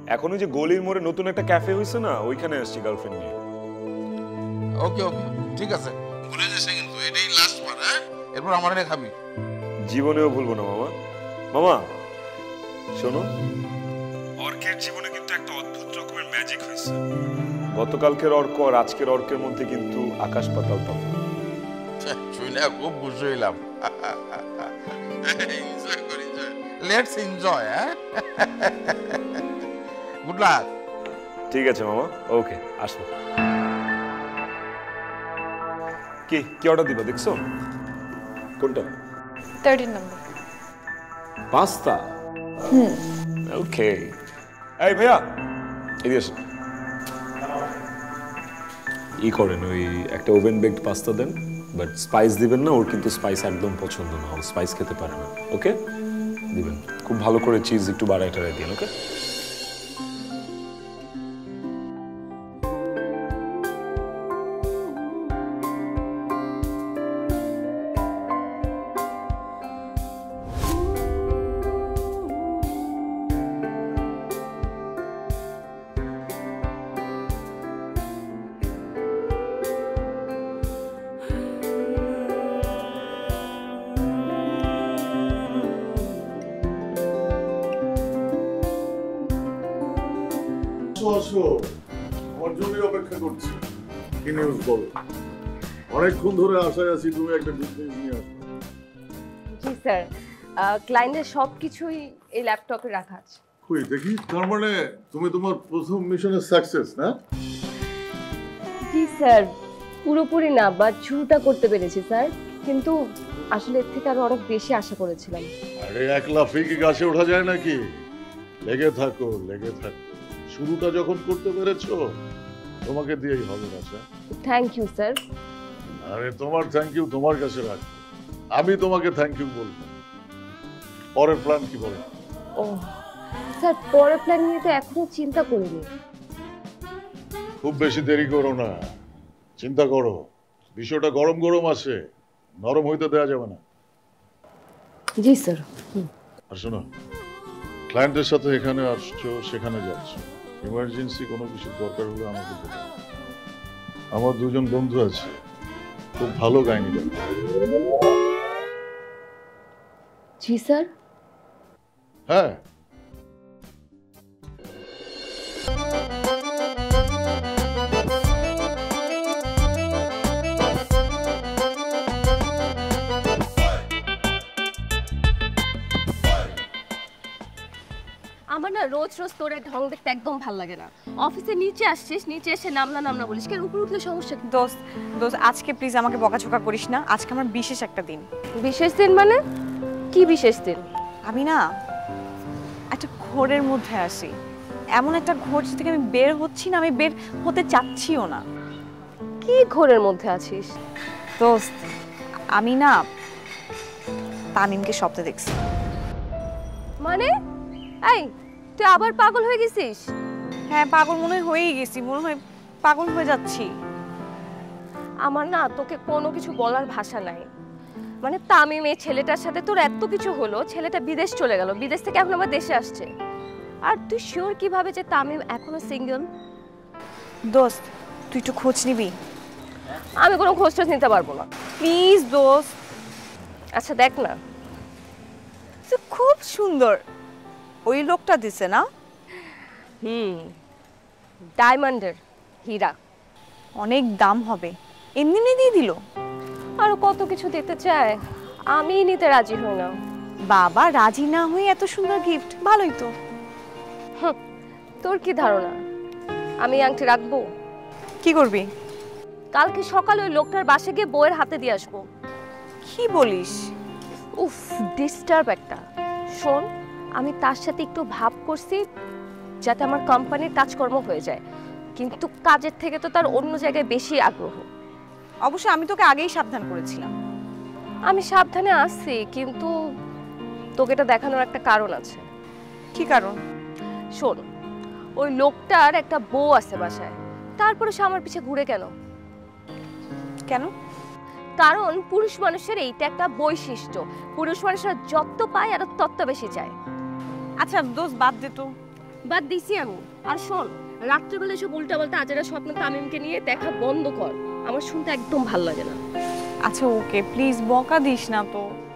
এখন ওই যে গলির মোড়ে নতুন একটা ক্যাফে হইছে না, ওইখানে আসছি গার্লফ্রেন্ড নিয়ে। ওকে ওকে ঠিক আছে, ভুলে যাস কিন্তু এটাই লাস্ট বার। হ্যাঁ, এরপর আমার এটা খাবি। জীবনেও ভুলবো না মামা। মামা শোনো, অর্কের জীবনে কিন্তু একটা অদ্ভুত রকমের ম্যাজিক হয়েছে। গতকালকের অর্ক আর আজকের অর্কের মধ্যে কিন্তু আকাশ পাতাল তফাৎ। শুনে খুব খুশি হইলাম। এনজয় করি, এনজয়, লেটস এনজয়। হ্যাঁ, গুড লাক। ঠিক আছে মামা, ওকে আসবো। কি কি অর্ডার দিবা দেখছো? কোনটা? 13 নম্বর পাস্তা। ওকে। এই ভাইয়া এদিকে আসেন। ই করেন, ওই একটা ওভেন বেকড পাস্তা দেন, বাট স্পাইস দিবেন না, ওর কিন্তু স্পাইস একদম পছন্দ না, ও স্পাইস খেতে পারে না। ওকে দিবেন, খুব ভালো করে চিজ একটু বাড়ায় টাড়ায় দিন। ওকে আমার জন্যই অপেক্ষা করছি। কি নিউজ বলো? অনেকক্ষণ ধরে আশায় আছি তুমি একটা গুড নিউজ নিয়ে আসবে। জি স্যার, ক্লায়েন্টের সবকিছুই এই ল্যাপটপে রাখা আছে। কই দেখি, তার মানে তুমি তোমার প্রথম মিশনের সাকসেস না? জি স্যার, পুরোপুরি না, বাট শুরুটা করতে পেরেছি স্যার, কিন্তু আসলে এর থেকে আরো অনেক বেশি আশা করেছিলাম। আরে একলা ফিকে গাছে ওঠা যায় নাকি? লেগে থাকো, লেগে থাকো। শুরুটা যখন করতে পেরেছো তোমাকে দিয়েই হবে। আচ্ছা থ্যাংক ইউ স্যার। আরে তোমার থ্যাংক ইউ তোমার কাছে রাখো, আমি তোমাকে থ্যাংক ইউ বলবো। পরের প্ল্যান কি বলো? ও স্যার, পরের প্ল্যান নিয়ে তো এখনো চিন্তা করিনি। খুব বেশি দেরি করো না, চিন্তা করো। বিষয়টা গরম গরম আছে, নরম হইতে দেওয়া যাবে না। জি স্যার। আর শোনো, ক্লায়েন্টের সাথে এখানে আসছো, সেখানে যাচ্ছো, ইমার্জেন্সি কোনো কিছু দরকার হলে আমাকে বলো। আমার দুজন বন্ধু আছে, খুব ভালো গাইনি গান। জি স্যার। হ্যাঁ, আমার না রোজ রোজ তোর ঢং দেখতে একদম ভালো লাগে না। অফিসে নিচে আসছিস, নিচে এসে নামলা নামলা বলিস, কেন উপরে উঠলে সমস্যা কি? দোস্ত দোস্ত আজকে প্লিজ আমাকে বকাঝকা করিস না, আজকে আমার বিশেষ একটা দিন। বিশেষ দিন মানে? কি বিশেষ দিন? আমি না একটা ঘোরের মধ্যে আছি, এমন একটা ঘোর থেকে আমি বের হচ্ছি না, আমি বের হতে চাচ্ছিও না। কি ঘোরের মধ্যে আছিস? দোস্ত আমি না তামিমকে স্বপ্নে দেখছি। মানে এই তুই আবার পাগল হয়ে গেছিস? হ্যাঁ পাগল মনে হয়েই গেছি, মনে হয় পাগল হয়ে যাচ্ছি। আমার না তোকে কোনো কিছু বলার ভাষা নাই। মানে তামিম এই ছেলেটার সাথে তোর এত কিছু হলো, ছেলেটা বিদেশ চলে গেল, বিদেশ থেকে এখন আবার দেশে আসছে, আর তুই শিওর কিভাবে যে তামিম এখনো সিঙ্গেল? দোস্ত তুই একটু খোঁজ নিবি? আমি কোনো খোঁজ টোজ নিতে পারবো না। প্লিজ দোস্ত। আচ্ছা দেখ না। খুব সুন্দর ওই লোকটা দিছে না? ডায়মন্ডের হীরা, অনেক দাম হবে, এমনি দিয়ে দিল। আরো কত কিছু দিতে চায়, আমি নিতে রাজি হই না। বাবা রাজি না হয়ে এত সুন্দর গিফট, ভালোই তো। তোর কি ধারণা আমি আংটি রাখবো? কি করবি? কালকে সকালে ওই লোকটার বাসে গিয়ে বউয়ের হাতে দিয়ে আসবো। কি বলিস? উফ, ডিস্টার্ব একটা। শোন, আমি তার সাথে একটু ভাব করছি যাতে আমার কোম্পানির কাজকর্ম হয়ে যায়, কিন্তু কাজের থেকে তো তার অন্য জায়গায় বেশি আগ্রহ। অবশ্য আমি তোকে আগেই সাবধান করেছিলাম। আমি সাবধানে আসছি, কিন্তু তোকে এটা দেখানোর একটা কারণ আছে। কি কারণ? শোন, ওই লোকটার একটা বউ আছে বাসায়, তারপরে সে আমার পিছে ঘুরে কেন? কেন? কারণ পুরুষ মানুষের এইটা একটা বৈশিষ্ট্য, পুরুষ মানুষরা যত পায় আর তত বেশি চায়। আচ্ছা দোস্ত বাদ দে তো, বাদ দিছি আমি। আর শোন, রাত্রেবেলা এসব উল্টাপাল্টা আজেরা স্বপ্ন তামিমকে নিয়ে দেখা বন্ধ কর, আমার শুনতে একদম ভাল লাগে না। আচ্ছা ওকে, প্লিজ বকা দিস না তো।